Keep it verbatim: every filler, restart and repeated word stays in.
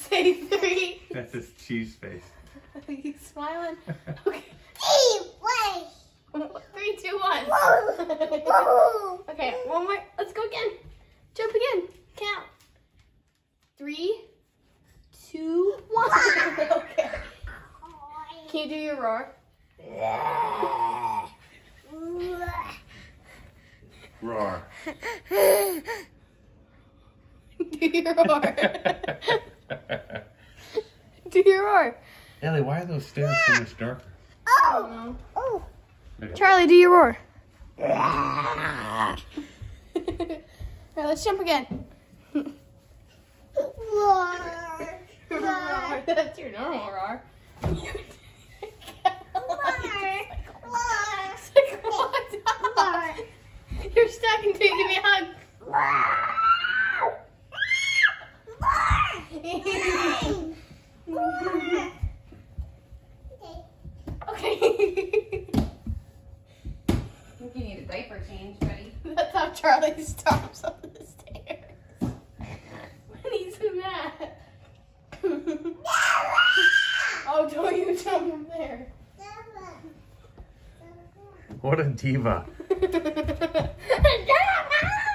Say three. That's his cheese face. He's smiling. Okay. Wait. Three, two, one. Okay, one more. Let's go again. Jump again. Count. Three, two, one. Okay. Can you do your roar? Roar. Do your roar. Do your roar. Ellie, why are those stairs so much darker? Oh. Oh. Okay. Charlie, do your roar. Alright, let's jump again. Roar. Roar. That's your normal roar. You're stuck until you give me a hug. Okay. I think you need a diaper change, buddy. That's how Charlie stops on the stairs. When he's mad. Oh, don't you jump from there. What a diva.